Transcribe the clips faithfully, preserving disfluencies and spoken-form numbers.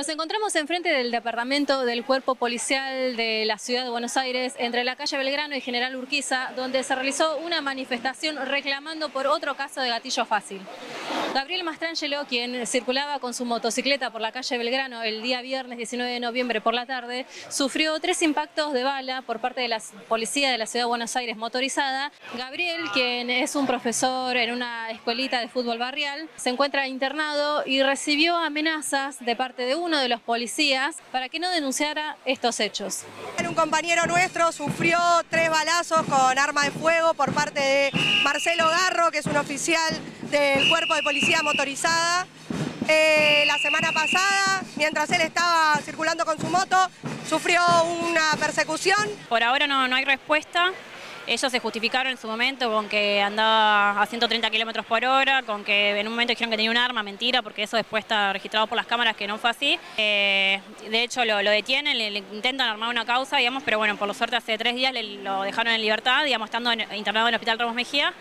Nos encontramos enfrente del departamento del Cuerpo Policial de la Ciudad de Buenos Aires, entre la calle Belgrano y General Urquiza, donde se realizó una manifestación reclamando por otro caso de gatillo fácil. Gabriel Mastrangelo, quien circulaba con su motocicleta por la calle Belgrano el día viernes diecinueve de noviembre por la tarde, sufrió tres impactos de bala por parte de la policía de la Ciudad de Buenos Aires motorizada. Gabriel, quien es un profesor en una escuelita de fútbol barrial, se encuentra internado y recibió amenazas de parte de uno de los policías para que no denunciara estos hechos. Un compañero nuestro sufrió tres balazos con arma de fuego por parte de Marcelo Garro, que es un oficial del Cuerpo de Policía Motorizada. Eh, la semana pasada, mientras él estaba circulando con su moto, sufrió una persecución. Por ahora no, no hay respuesta. Ellos se justificaron en su momento con que andaba a ciento treinta kilómetros por hora, con que en un momento dijeron que tenía un arma, mentira, porque eso después está registrado por las cámaras que no fue así. Eh, de hecho lo, lo detienen, le, le intentan armar una causa, digamos, pero bueno, por lo suerte hace tres días le, lo dejaron en libertad, digamos, estando en, internado en el Hospital Ramos Mejía.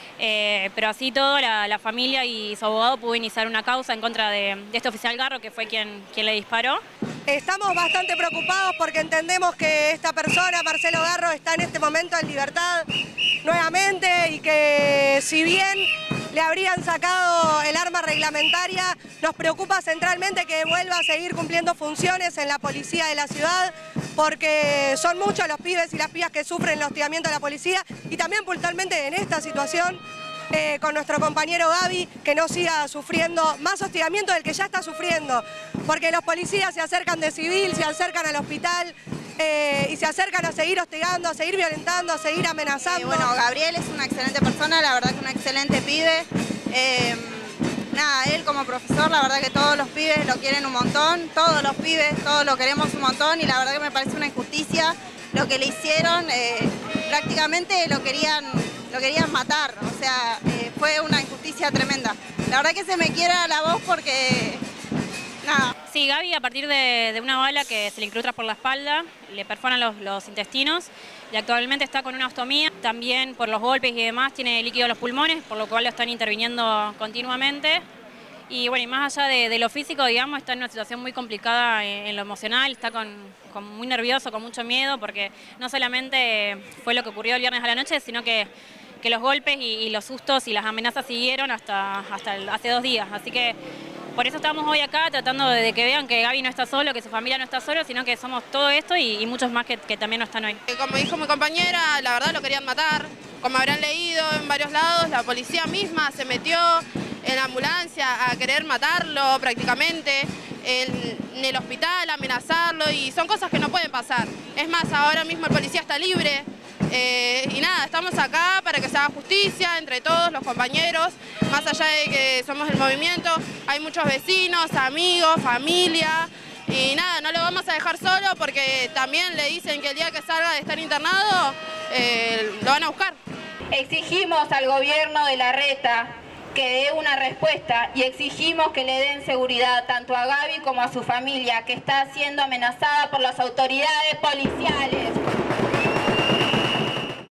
Eh, pero así todo, la, la familia y su abogado pudo iniciar una causa en contra de, de este oficial Garro, que fue quien, quien le disparó. Estamos bastante preocupados porque entendemos que esta persona, Marcelo Garro, está en este momento en libertad nuevamente y que si bien le habrían sacado el arma reglamentaria, nos preocupa centralmente que vuelva a seguir cumpliendo funciones en la policía de la ciudad, porque son muchos los pibes y las pibas que sufren el hostigamiento de la policía y también puntualmente en esta situación eh, con nuestro compañero Gaby, que no siga sufriendo más hostigamiento del que ya está sufriendo, porque los policías se acercan de civil, se acercan al hospital eh, y se acercan a seguir hostigando, a seguir violentando, a seguir amenazando. Eh, bueno, Gabriel es una excelente persona, la verdad que un excelente pibe. Eh, Nada, él como profesor, la verdad que todos los pibes lo quieren un montón, todos los pibes, todos lo queremos un montón y la verdad que me parece una injusticia lo que le hicieron, eh, prácticamente lo querían, lo querían matar, o sea, eh, fue una injusticia tremenda. La verdad que se me quiebra la voz porque, nada. Sí, Gaby a partir de, de una bala que se le incrusta por la espalda, le perforan los, los intestinos y actualmente está con una ostomía. También por los golpes y demás tiene líquido en los pulmones, por lo cual lo están interviniendo continuamente. Y bueno, y más allá de, de lo físico, digamos, está en una situación muy complicada en, en lo emocional, está con, con muy nervioso, con mucho miedo, porque no solamente fue lo que ocurrió el viernes a la noche, sino que, que los golpes y, y los sustos y las amenazas siguieron hasta, hasta el, hace dos días. Así que por eso estamos hoy acá tratando de que vean que Gaby no está solo, que su familia no está solo, sino que somos todo esto y, y muchos más que, que también no están hoy. Como dijo mi compañera, la verdad lo querían matar. Como habrán leído en varios lados, la policía misma se metió en la ambulancia a querer matarlo prácticamente, en, en el hospital, a amenazarlo y son cosas que no pueden pasar. Es más, ahora mismo el policía está libre. Eh, y nada, estamos acá para que se haga justicia entre todos los compañeros, más allá de que somos el movimiento, hay muchos vecinos, amigos, familia, y nada, no lo vamos a dejar solo porque también le dicen que el día que salga de estar internado, eh, lo van a buscar. Exigimos al gobierno de Larreta que dé una respuesta y exigimos que le den seguridad tanto a Gaby como a su familia, que está siendo amenazada por las autoridades policiales.